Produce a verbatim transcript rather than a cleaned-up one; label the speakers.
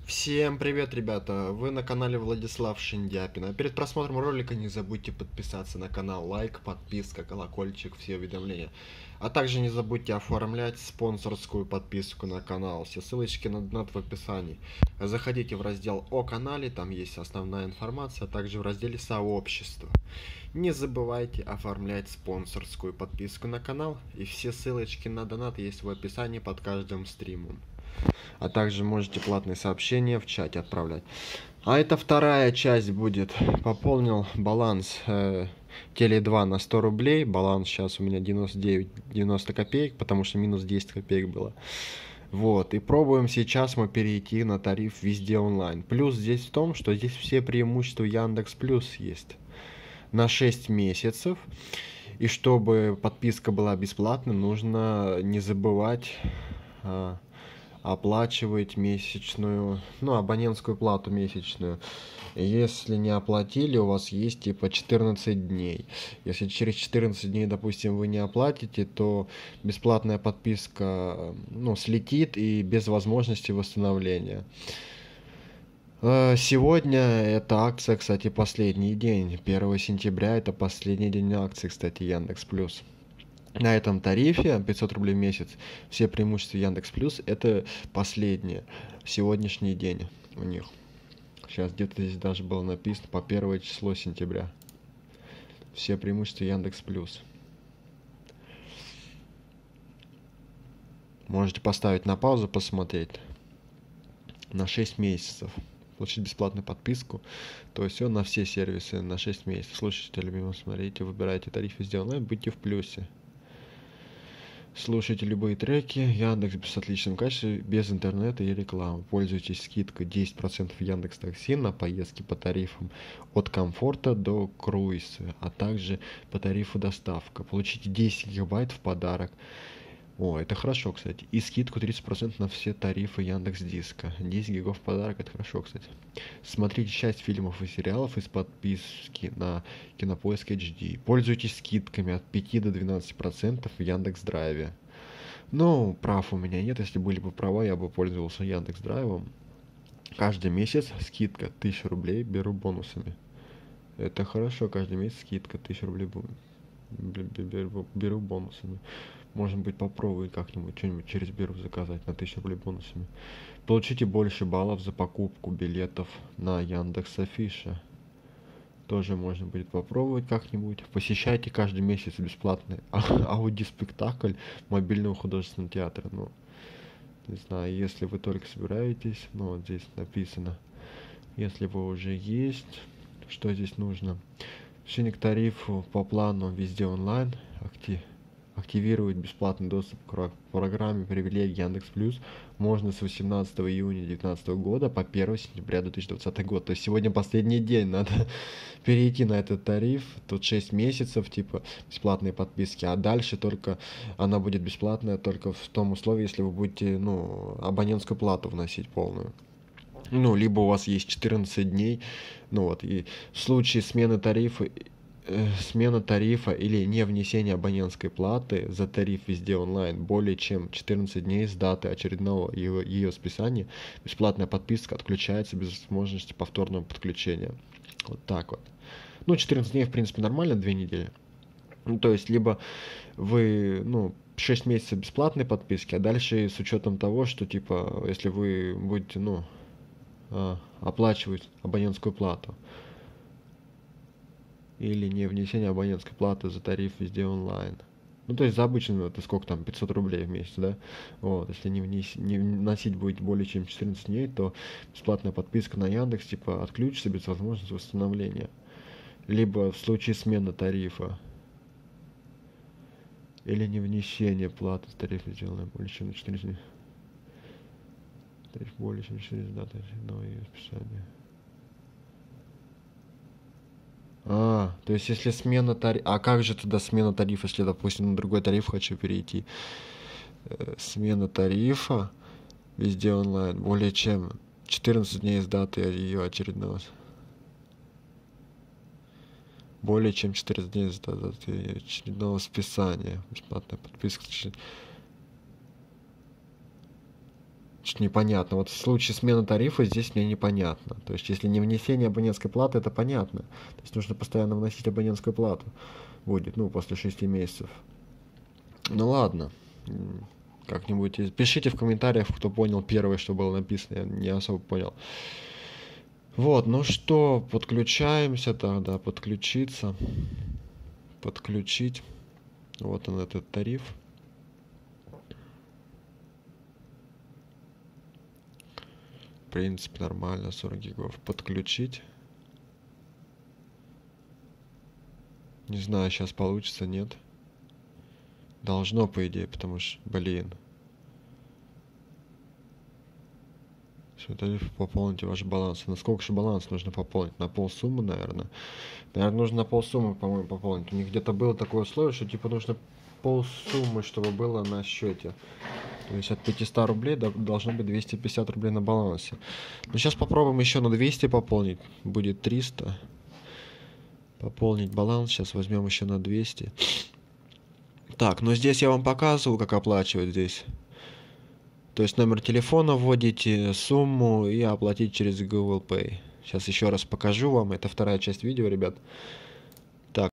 Speaker 1: Всем привет, ребята! Вы на канале Владислав Шиндяпин. А перед просмотром ролика не забудьте подписаться на канал, лайк, подписка, колокольчик, все уведомления. А также не забудьте оформлять спонсорскую подписку на канал. Все ссылочки на донат в описании. Заходите в раздел о канале, там есть основная информация, а также в разделе сообщества. Не забывайте оформлять спонсорскую подписку на канал, и все ссылочки на донат есть в описании под каждым стримом. А также можете платные сообщения в чате отправлять. А это вторая часть будет. Пополнил баланс э, Теле два на сто рублей. Баланс сейчас у меня девяносто девять девяносто копеек, потому что минус десять копеек было. Вот, и пробуем сейчас мы перейти на тариф везде онлайн. Плюс здесь в том, что здесь все преимущества Яндекс Плюс есть. На шесть месяцев. И чтобы подписка была бесплатной, нужно не забывать... Э, оплачивать месячную, ну, абонентскую плату месячную. Если не оплатили, у вас есть типа четырнадцать дней. Если через четырнадцать дней, допустим, вы не оплатите, то бесплатная подписка, ну, слетит и без возможности восстановления. Сегодня эта акция, кстати, последний день. первого сентября это последний день акции, кстати, Яндекс Плюс. На этом тарифе пятьсот рублей в месяц все преимущества Яндекс Плюс это последнее, сегодняшний день у них. Сейчас где-то здесь даже было написано по первое число сентября. Все преимущества Яндекс Плюс. Можете поставить на паузу, посмотреть. На шесть месяцев. Получить бесплатную подписку. То есть все на все сервисы на шесть месяцев. Слушайте, любимые, смотрите, выбирайте тариф везде онлайн, будьте в плюсе. Слушайте любые треки, Яндекс без отличном качестве, без интернета и рекламы. Пользуйтесь скидкой десять процентов Яндекс Такси на поездки по тарифам от комфорта до круиза, а также по тарифу доставка. Получите десять гигабайт в подарок. О, это хорошо, кстати. И скидку тридцать процентов на все тарифы Яндекс Диска. десять гигов в подарок, это хорошо, кстати. Смотрите часть фильмов и сериалов из подписки на Кинопоиск эйч ди. Пользуйтесь скидками от пяти до двенадцати процентов в Яндекс Драйве. Ну, прав у меня нет. Если были бы права, я бы пользовался Яндекс Драйвом. Каждый месяц скидка тысяча рублей, беру бонусами. Это хорошо, каждый месяц скидка тысяча рублей беру, беру бонусами. Может быть, попробовать как-нибудь что-нибудь через Беру заказать на тысячу рублей бонусами. Получите больше баллов за покупку билетов на Яндекс.Афиша. Тоже можно будет попробовать как-нибудь. Посещайте каждый месяц бесплатный аудиоспектакль мобильного художественного театра. Ну, не знаю, если вы только собираетесь, ну, вот здесь написано. Если вы уже есть, что здесь нужно? Решение к тарифу по плану везде онлайн. Актив. Активировать бесплатный доступ к программе привилегий Яндекс Плюс можно с восемнадцатого июня две тысячи девятнадцатого года по первое сентября две тысячи двадцатого года. То есть сегодня последний день, надо перейти на этот тариф. Тут шесть месяцев, типа, бесплатные подписки, а дальше только она будет бесплатная только в том условии, если вы будете, ну, абонентскую плату вносить полную. Ну, либо у вас есть четырнадцать дней, ну вот, и в случае смены тарифа смена тарифа или не внесение абонентской платы за тариф везде онлайн более чем четырнадцать дней с даты очередного ее, ее списания, бесплатная подписка отключается без возможности повторного подключения. Вот так вот. Ну, четырнадцать дней, в принципе, нормально, две недели. Ну, то есть, либо вы, ну, шесть месяцев бесплатной подписки, а дальше с учетом того, что, типа, если вы будете, ну, оплачивать абонентскую плату, или не внесение абонентской платы за тариф везде онлайн. Ну, то есть за обычно это сколько там, пятьсот рублей в месяц, да? Вот, если не, внес, не вносить будет более чем четырнадцать дней, то бесплатная подписка на Яндекс, типа, отключится без возможности восстановления. Либо в случае смены тарифа. Или не внесение платы с тарифа сделано более чем четырнадцать дней. Тариф более чем четырнадцать даты, но ее списание. А, то есть если смена тарифа... А как же тогда смена тарифа, если, допустим, на другой тариф хочу перейти? Э, смена тарифа везде онлайн более чем четырнадцать дней с даты ее очередного. Более чем четырнадцать дней с даты ее очередного списания. Бесплатная подписка. Что непонятно. Вот в случае смены тарифа здесь мне непонятно. То есть, если не внесение абонентской платы, это понятно. То есть, нужно постоянно вносить абонентскую плату. Будет, ну, после шести месяцев. Ну, ладно. Как-нибудь пишите в комментариях, кто понял первое, что было написано. Я не особо понял. Вот, ну что, подключаемся тогда. Подключиться. Подключить. Вот он, этот тариф. В принципе, нормально, сорок гигов. Подключить. Не знаю, сейчас получится, нет. Должно, по идее, потому что, блин. Все, тариф, пополните ваш баланс. На сколько же баланс нужно пополнить? На полсуммы, наверное. Наверное, нужно на полсуммы, по-моему, пополнить. У них где-то было такое условие, что типа нужно полсуммы, чтобы было на счете. То есть от пятисот рублей должно быть двести пятьдесят рублей на балансе. Ну, сейчас попробуем еще на двести пополнить. Будет триста. Пополнить баланс. Сейчас возьмем еще на двести. Так, ну здесь я вам показывал, как оплачивать здесь. То есть номер телефона вводите, сумму и оплатить через Google Pay. Сейчас еще раз покажу вам. Это вторая часть видео, ребят.